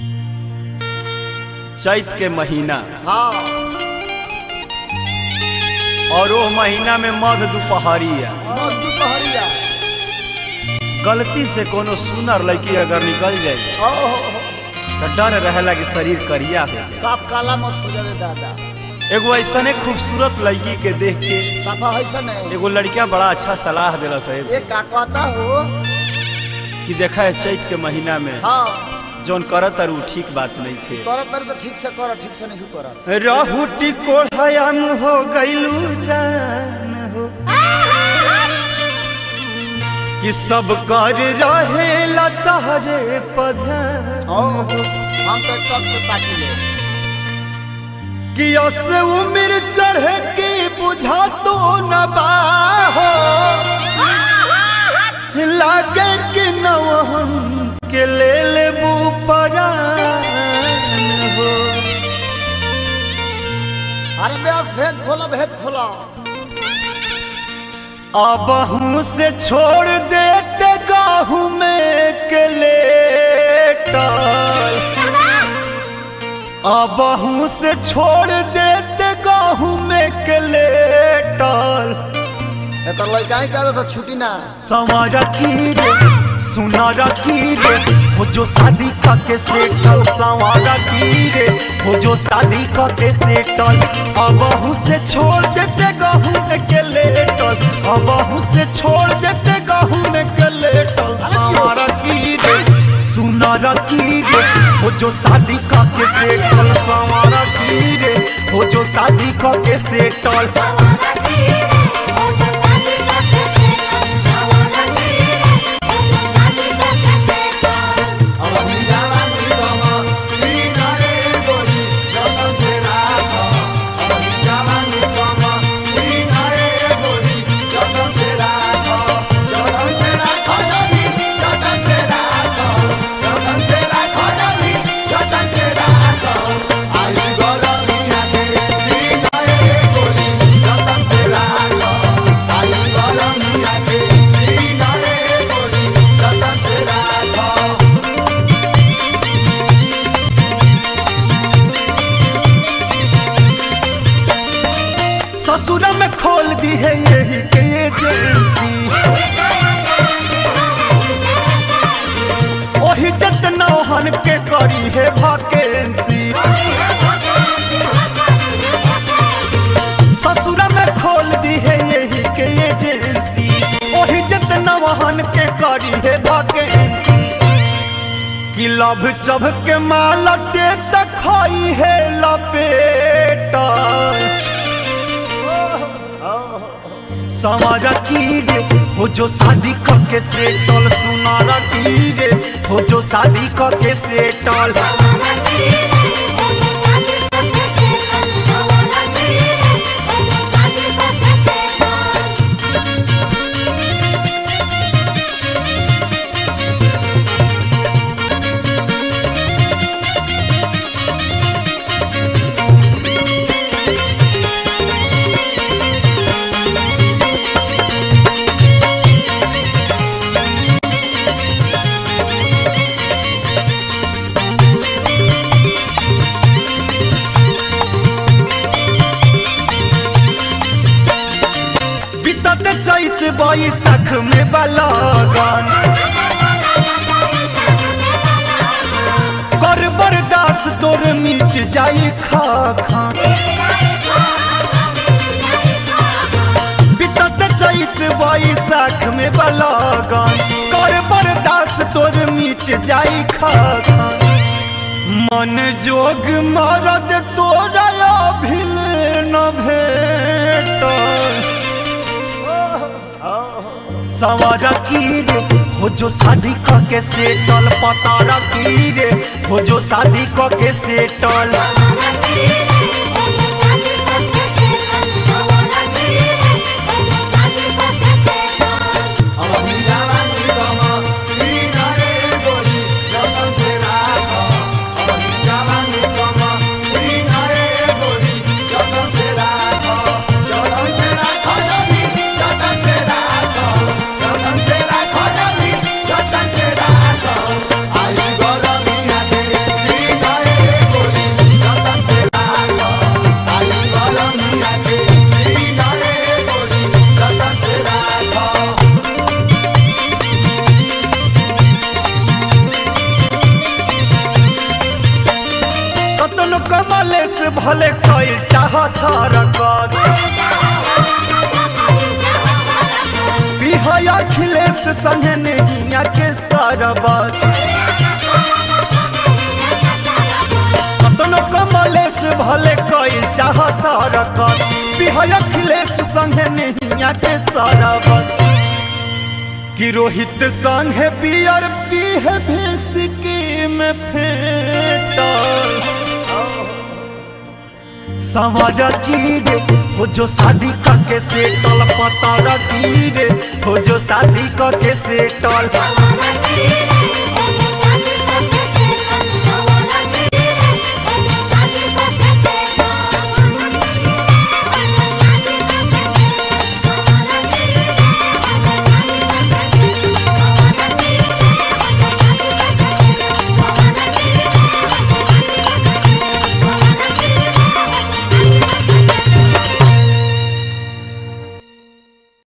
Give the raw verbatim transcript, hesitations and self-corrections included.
चैत के महीना हाँ और वो महीना में मध दुपहरिया मध दुपहरिया गलती से कोनो सुनर लड़की अगर निकल जाए तो डर रहेला कि शरीर करिया हो साफ काला मत हो जाए दादा। एगो ऐसा खूबसूरत लड़की के देख के साफा ऐसा नहीं एगो लड़किया बड़ा अच्छा सलाह दिला साहब ये का कहता हो कि देखा है चैत के महीना में हाँ जोन करत और ठीक बात नहीं थे करत तर तो ठीक से कर ठीक से नहीं कर राहुटी कोढ़ायाम हो गइलू जान हो कि सब कर रहे लतारे पधान हम तो तक से ताकी ले कि अस उम्र चढ़े के बुझा तो न बाहो लागे कि नवहन के ले लेबू परान हो। अरे व्यास भेद खोलो भेद खोलो अबहू से छोड़ देते गाहू में के लेटल अबहू से छोड़ देते गाहू में के लेटल एक लड़का ही कर तो छुट्टी ना संवारा की रे सुनारा की रे वो जो शादी करके सेटल संवारा की रे वो जो शादी करके सेटल अबहू से छोड़ देते गाहू में के लेटल अबहू से छोड़ देते गाहू में के लेटल संवारा की रे सुनारा की रे वो जो शादी करके सेटल संवारा की रे वो जो शादी करके सेटल ससुर में खोल दी है यही के एजेंसी ओही जत नौहन के करी है वैकेंसी ससुर में खोल दी है यही के एजेंसी ओही जत नौहन के करी है वैकेंसी कि लभ चभ के माला दे तक खाई है लपेटा संवारा की रे हो जो शादी करके सेटल सुनारा की रे हो जो शादी करके सेटल चैत बैसाख में बलागन कर बर्दाश्त तोर मिट जाई खाखन बीतत चैत बैसाख में बलागन कर बर्दाश्त तोर मिट जाई खाखन मन जोग मरद तोरा अभिल न भेटल संवारा की रे हो जो शादी करके सेटल पतारा की रे हो जो शादी करके सेटल भले कइल चाह सरकत पिहया अखिलेश संगे नैया के सरबत कतनो कमलेश भले कइल चाह सरकत पिहया अखिलेश संगे नैया के सरबत कि रोहित संगे बियर पीहे भेसिकी में फेंटल सवारा की रे हो जो शादी करके सेटल पता रखी रे हो जो शादी करके सेटल।